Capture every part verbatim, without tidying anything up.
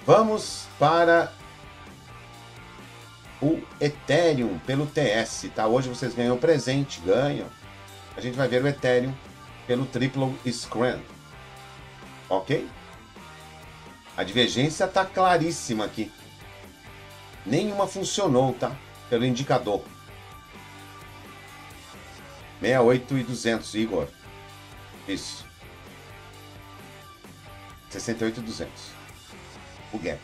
Vamos para o Ethereum pelo T S, tá? Hoje vocês ganham presente, ganham. A gente vai ver o Ethereum pelo Triple Screen, ok? A divergência tá claríssima aqui. Nenhuma funcionou, tá? Pelo indicador. sessenta e oito e duzentos, Igor. Isso. sessenta e oito e duzentos. O gap.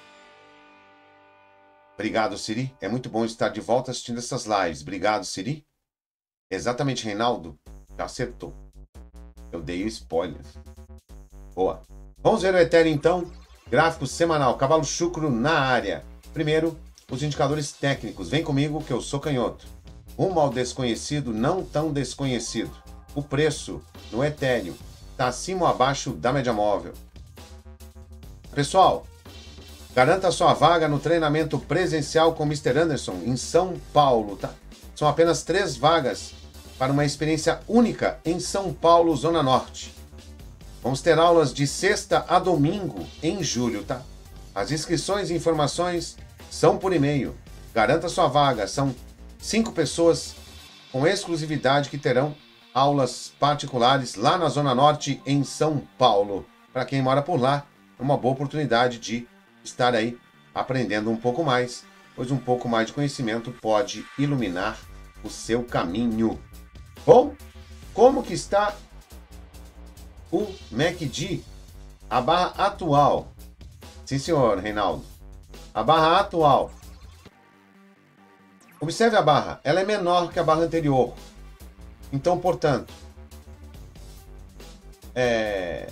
Obrigado, Siri. É muito bom estar de volta assistindo essas lives. Obrigado, Siri. Exatamente, Reinaldo. Já acertou. Eu dei o spoiler. Boa. Vamos ver o Ethereum, então. Gráfico semanal. Cavalo chucro na área. Primeiro, os indicadores técnicos. Vem comigo que eu sou canhoto. Rumo ao desconhecido, não tão desconhecido. O preço no Ethereum está acima ou abaixo da média móvel. Pessoal, garanta sua vaga no treinamento presencial com mister Anderson em São Paulo, tá? São apenas três vagas para uma experiência única em São Paulo, Zona Norte. Vamos ter aulas de sexta a domingo em julho, tá? As inscrições e informações são por e-mail. Garanta sua vaga. São cinco pessoas com exclusividade que terão aulas particulares lá na Zona Norte, em São Paulo. Para quem mora por lá, é uma boa oportunidade de estar aí aprendendo um pouco mais, pois um pouco mais de conhecimento pode iluminar o seu caminho. Bom, como que está o M A C D? A barra atual. Sim, senhor, Reinaldo. A barra atual. Observe a barra. Ela é menor que a barra anterior. Então, portanto, é...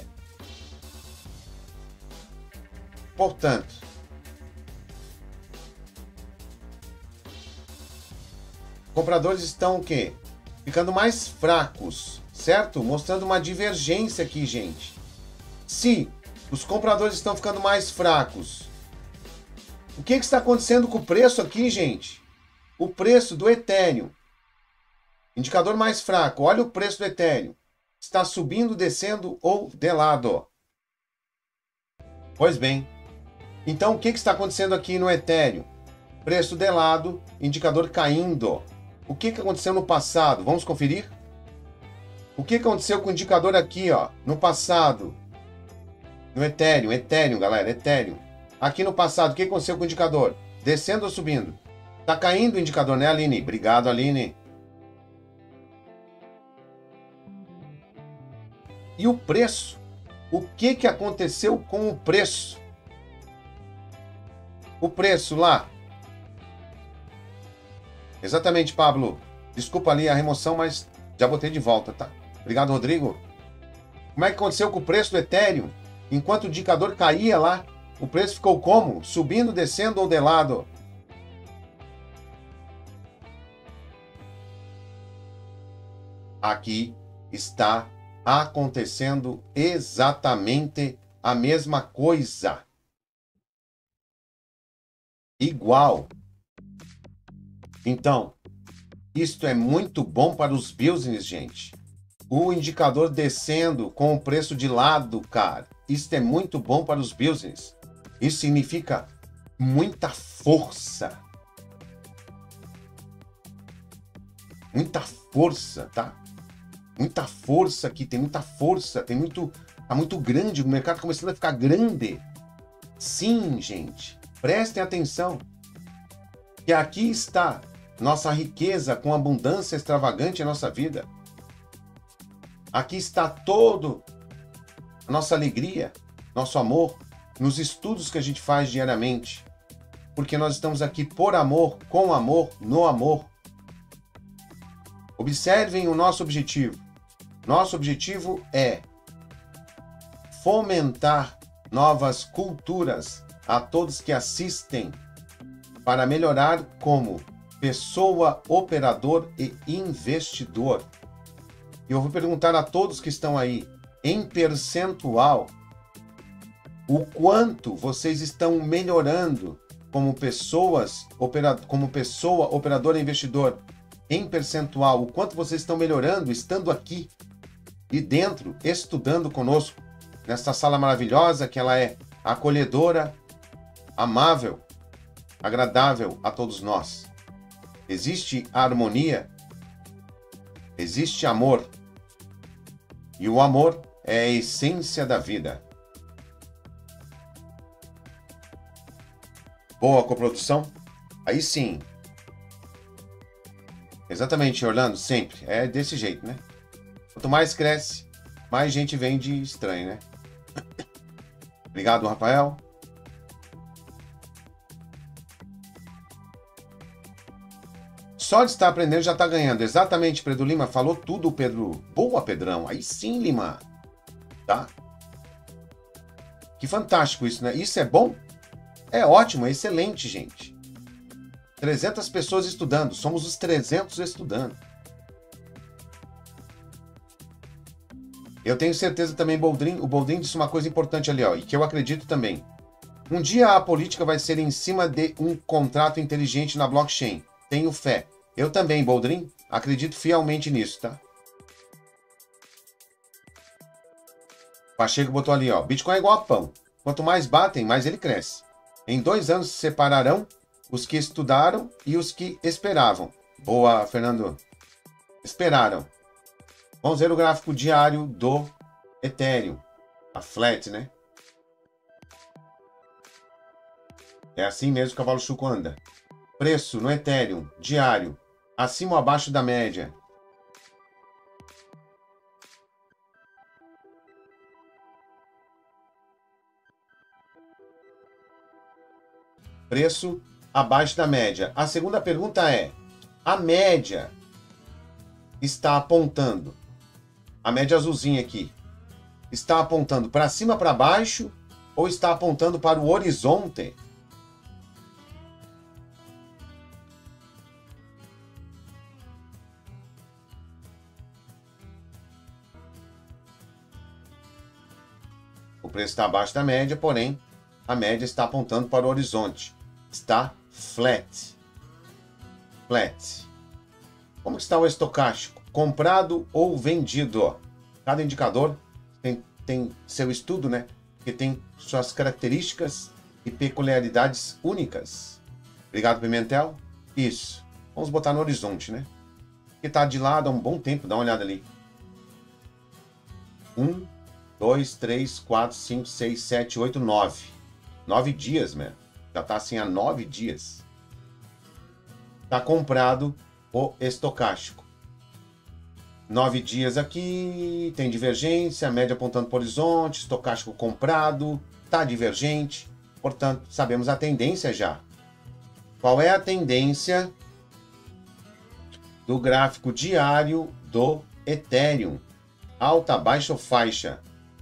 Portanto, compradores estão o quê? Ficando mais fracos, certo? Mostrando uma divergência aqui, gente. Se os compradores estão ficando mais fracos, o que, que está acontecendo com o preço aqui, gente? O preço do Ethereum. Indicador mais fraco. Olha o preço do Ethereum. Está subindo, descendo ou de lado? Pois bem. Então, o que, que está acontecendo aqui no Ethereum? Preço de lado, indicador caindo. O que, que aconteceu no passado? Vamos conferir? O que, que aconteceu com o indicador aqui, ó, no passado? No Ethereum, Ethereum, galera, Ethereum. Aqui no passado, o que aconteceu com o indicador? Descendo ou subindo? Tá caindo o indicador, né, Aline? Obrigado, Aline. E o preço? O que, que aconteceu com o preço? O preço lá. Exatamente, Pablo. Desculpa ali a remoção, mas já botei de volta, tá? Obrigado, Rodrigo. Como é que aconteceu com o preço do Ethereum? Enquanto o indicador caía lá, o preço ficou como? Subindo, descendo ou de lado? Aqui está acontecendo exatamente a mesma coisa. Igual. Então, isto é muito bom para os business, gente. O indicador descendo com o preço de lado, cara. Isto é muito bom para os business. Isso significa muita força. Muita força, tá? Muita força aqui, tem muita força, tem muito, tá muito grande, o mercado começando a ficar grande. Sim, gente, prestem atenção, que aqui está nossa riqueza com abundância extravagante em nossa vida. Aqui está todo a nossa alegria, nosso amor, nos estudos que a gente faz diariamente, porque nós estamos aqui por amor, com amor, no amor. Observem o nosso objetivo. Nosso objetivo é fomentar novas culturas a todos que assistem para melhorar como pessoa, operador e investidor. E eu vou perguntar a todos que estão aí, em percentual, o quanto vocês estão melhorando como pessoas, opera, como pessoa, operador e investidor. Em percentual, o quanto vocês estão melhorando estando aqui e dentro, estudando conosco, nesta sala maravilhosa que ela é acolhedora, amável, agradável a todos nós. Existe harmonia, existe amor. E o amor é a essência da vida. Boa coprodução? Aí sim. Exatamente, Orlando, sempre. É desse jeito, né? Quanto mais cresce, mais gente vem de estranho, né? Obrigado, Rafael. Só de estar aprendendo já está ganhando. Exatamente, Pedro Lima. Falou tudo, Pedro. Boa, Pedrão. Aí sim, Lima. Tá? Que fantástico isso, né? Isso é bom? É ótimo, é excelente, gente. trezentas pessoas estudando. Somos os trezentos estudando. Eu tenho certeza também, Boldrin, o Boldrin disse uma coisa importante ali, ó, e que eu acredito também. Um dia a política vai ser em cima de um contrato inteligente na blockchain. Tenho fé. Eu também, Boldrin, acredito fielmente nisso, tá? Pacheco botou ali, ó, Bitcoin é igual a pão. Quanto mais batem, mais ele cresce. Em dois anos se separarão os que estudaram e os que esperavam. Boa, Fernando. Esperaram. Vamos ver o gráfico diário do Ethereum. A flat, né? É assim mesmo que o cavalo chuco anda. Preço no Ethereum, diário, acima ou abaixo da média. Preço abaixo da média. A segunda pergunta é, a média está apontando, a média azulzinha aqui, está apontando para cima, para baixo, ou está apontando para o horizonte? O preço está abaixo da média, porém, a média está apontando para o horizonte. Está flat. Flat. Como está o estocástico? Comprado ou vendido? Cada indicador tem, tem seu estudo, né? Que tem suas características e peculiaridades únicas. Obrigado, Pimentel. Isso. Vamos botar no horizonte, né? Que está de lado há um bom tempo. Dá uma olhada ali. Um, dois, três, quatro, cinco, seis, sete, oito, nove. Nove dias, né? Já está assim há nove dias. Está comprado o estocástico. Nove dias aqui, tem divergência, média apontando para o horizonte, estocástico comprado, está divergente. Portanto, sabemos a tendência já. Qual é a tendência do gráfico diário do Ethereum? Alta, baixa ou faixa?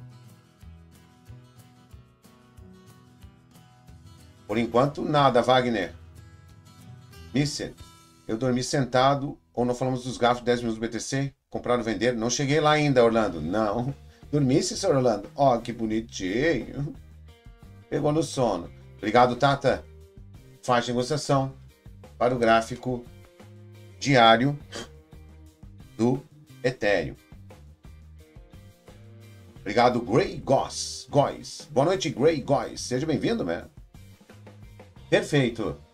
Por enquanto, nada, Wagner. Mister, eu dormi sentado, ou não falamos dos gráficos dez minutos do B T C? Comprar ou vender? Não cheguei lá ainda, Orlando. Não. Dormisse, senhor Orlando? Ó, oh, que bonitinho. Pegou no sono. Obrigado, Tata. Faz negociação para o gráfico diário do Ethereum. Obrigado, Grey Goss. Góis. Boa noite, Grey Góis. Seja bem-vindo, man. Perfeito.